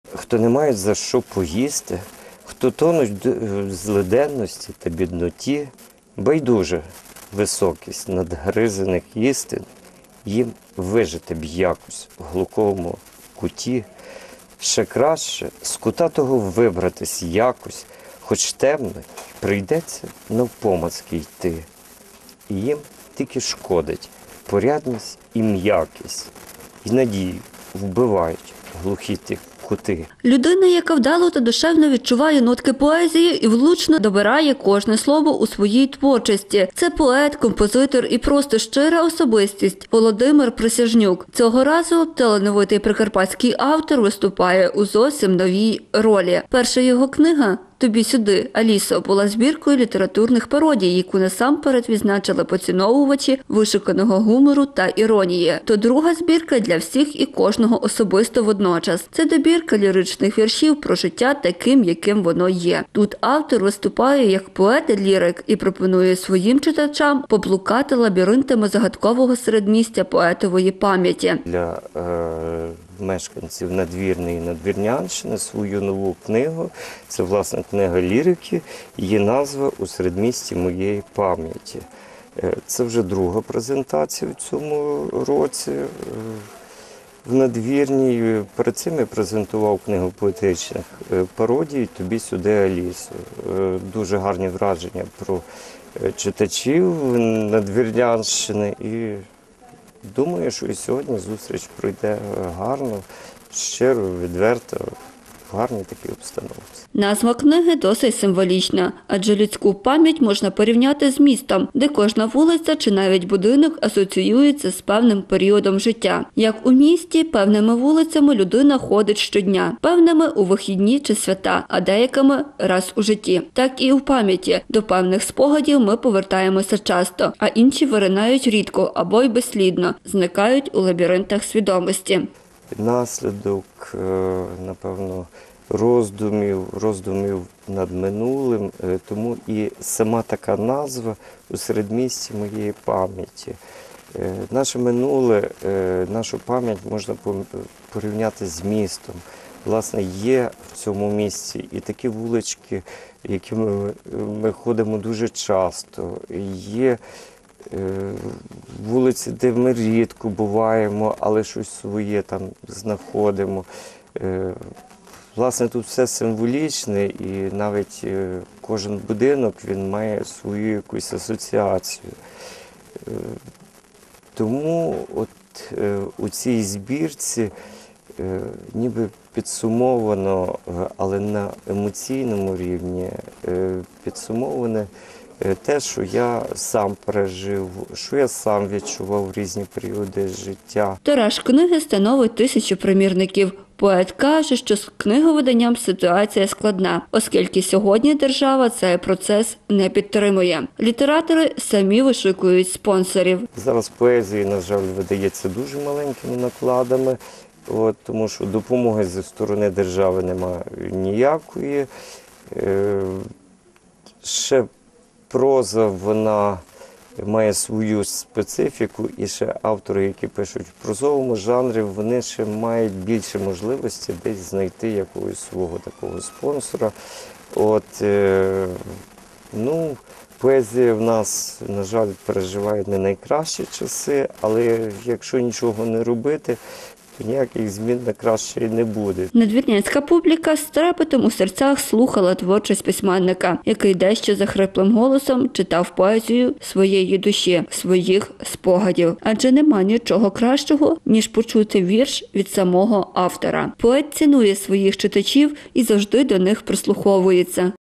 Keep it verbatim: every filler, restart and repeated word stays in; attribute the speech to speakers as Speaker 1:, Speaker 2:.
Speaker 1: хто не мають за що поїсти, хто тонуть в злиденності та бідноті, байдуже високість надгризених істин, їм вижити б якось в глухому куті, ще краще з кута того вибратись якось, хоч темно, прийдеться навпомацьки йти. І їм тільки шкодить порядність і м'якість, і надію вбивають глухі ті кути.
Speaker 2: Людина, яка вдало та душевно відчуває нотки поезії і влучно добирає кожне слово у своїй творчості. Це поет, композитор і просто щира особистість Володимир Присяжнюк. Цього разу талановитий прикарпатський автор виступає у зовсім новій ролі. Перша його книга «Тобі сюди, Алісо» була збіркою літературних пародій, яку насамперед відзначили поціновувачі вишуканого гумору та іронії. То друга збірка для всіх і кожного особисто водночас. Це добірка ліричних віршів про життя таким, яким воно є. Тут автор виступає як поет-лірик і пропонує своїм читачам поблукати лабіринтами загадкового середмістя поетової пам'яті.
Speaker 1: Для е, мешканців Надвірної і Надвірнянщини свою нову книгу, це власне книга лірики, її назва «У середмісті моєї пам'яті». Це вже друга презентація в цьому році в Надвірній. Перед цим я презентував книгу поетичних пародій «Тобі сюди, Алісо». Дуже гарні враження про читачів Надвірнянщини і думаю, що і сьогодні зустріч пройде гарно, щиро, відверто, в гарній такій обстановці.
Speaker 2: Назва книги досить символічна, адже людську пам'ять можна порівняти з містом, де кожна вулиця чи навіть будинок асоціюється з певним періодом життя. Як у місті, певними вулицями людина ходить щодня, певними у вихідні чи свята, а деякими раз у житті. Так і у пам'яті. До певних спогадів ми повертаємося часто, а інші виринають рідко або й безслідно, зникають у лабіринтах свідомості.
Speaker 1: Наслідок, напевно, роздумів, роздумів над минулим, тому і сама така назва «У середмісті моєї пам'яті». Наше минуле, нашу пам'ять можна порівняти з містом. Власне, є в цьому місці і такі вулички, якими ми ходимо дуже часто, є вулиці, де ми рідко буваємо, але щось своє там знаходимо. Власне, тут все символічне, і навіть кожен будинок, він має свою якусь асоціацію. Тому от у цій збірці ніби підсумовано, але на емоційному рівні підсумоване те, що я сам пережив, що я сам відчував в різні періоди життя.
Speaker 2: Тираж книги становить тисячу примірників. Поет каже, що з книговиданням ситуація складна, оскільки сьогодні держава цей процес не підтримує. Літератори самі вишукують спонсорів.
Speaker 1: Зараз поезія, на жаль, видається дуже маленькими накладами, от, тому що допомоги зі сторони держави немає ніякої. Е, ще проза, вона має свою специфіку, і ще автори, які пишуть в прозовому жанрі, вони ще мають більше можливості десь знайти якогось свого такого спонсора. От, е, ну, поезія в нас, на жаль, переживає не найкращі часи, але якщо нічого не робити, ніяких змін на краще і не буде.
Speaker 2: Надвірнянська публіка з трепетом у серцях слухала творчість письменника, який дещо захриплим голосом читав поезію своєї душі, своїх спогадів. Адже нема нічого кращого, ніж почути вірш від самого автора. Поет цінує своїх читачів і завжди до них прислуховується.